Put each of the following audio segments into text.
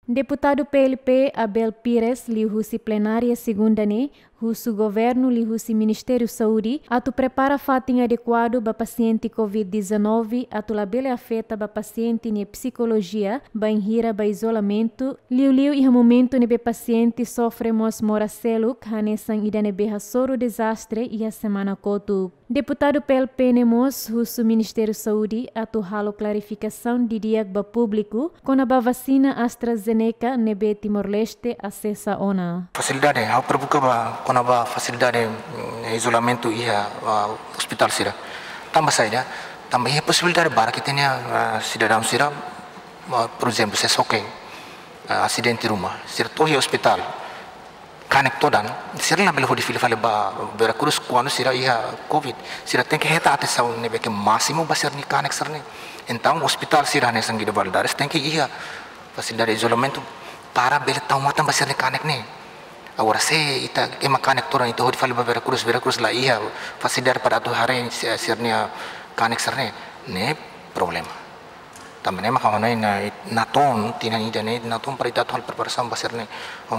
Deputado PLP Abel Pires lihusi plenária segunda-ne, o governo lihusi Ministério Saúde, atu prepara fating adequado para paciente COVID-19, atu labele afeta para paciente ne psicologia, ba inhira ba isolamento, liu e momento ne paciente sofre mos moraceluk, hanesan idane beha soro desastre e a semana kotu. Deputado PLP nemos, o Ministério Saúde, atu halo clarificação de diag ba público, com a vacina AstraZeneca nebe Timor-Leste acessa ona. Facilidade, ao perbuka ba com a facilidade isolamento e hospital sira. Tambah saja, tambah ia possibilidade bara kita tenha cidadão sira, por exemplo, se soke acidente rumah, sira tohi hospital. Kanek todan, sira na belo difili fale ba Veracruz quando sira ia COVID, sira tem que reta até saúde nebe que máximo basir ni kanek sarne. Então hospital sira ne sangi de Valadares tem que ia facilidade isolamento para bele tau matan basir ni kanek ne. Agora se ita ema kanek todan itu di fale ba Veracruz la ia facilidade para tu hari sirnia kanek sarne ne problema. Também mas como na ton tinha ida ne na ton para ita hal preparação basir ne como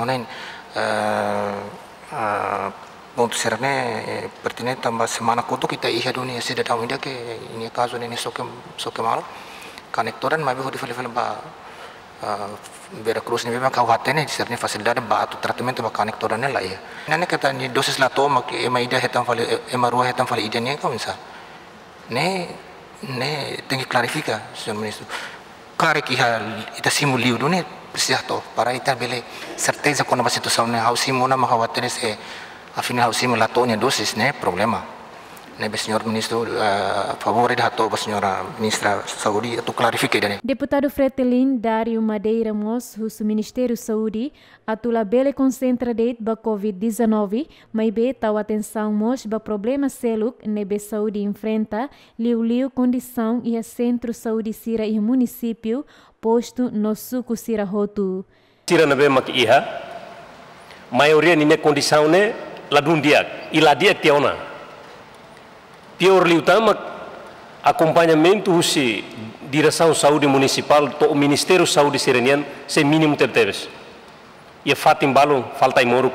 ponto serne pertinente tambah semana koto kita iya dunia cidadão ainda que ini caso ini soke mal conectoran mas ho di fale ba Veracruz ni memang kawate ne serne facilidade ba atu tratamento ba conectoran la iya nane kata ni dosis la toma que ema ida hetam fale ema rua hetam fale ida ne começa ne tem que clarificar senhor ministro cara que ita simuliu do ne precisa para ita bele certeza quando a situação ne hausimo na makawate se afinal hausimo la tonya dosis ne problema ne senhor ministro favor de hato senhora ministra saúde tu clarifique dane. Deputado Fretelin Dario Madeira Mos o Ministério Saúde atula bele concentra date ba COVID-19 mas be tau atenção mos ba problema seluk nebe saúde enfrenta liu condição e a centro saúde sira e município posto no suco sira hotu. Sira nabe mak iha maioria nine condição ne ladun dia ila dia tiona pior liu tama acompanhamento husi direção saúde municipal to Ministério Saúde Sirenian se mínimo tebes e fatim balon falta imoru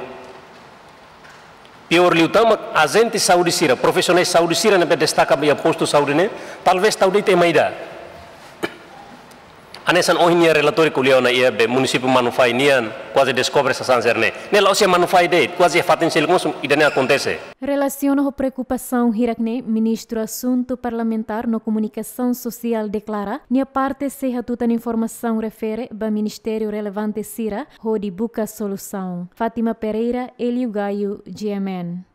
pior liu tama agente saúde sira profissionais saúde sira nabe destaca bem posto saúde ne talvez saúde te maida anesan ohinia relatori kuliah na ia be município manufai nian quase descobre essa sanzerne ne lausia manufai de quase fatin selgons idane acontece. Relaciona a preocupação hirakne ministro assunto parlamentar no comunicação social declara nia parte se hatutan informação refere ba ministério relevante sira ho di buka solução. Fátima Pereira, Elio Gaio, GMN.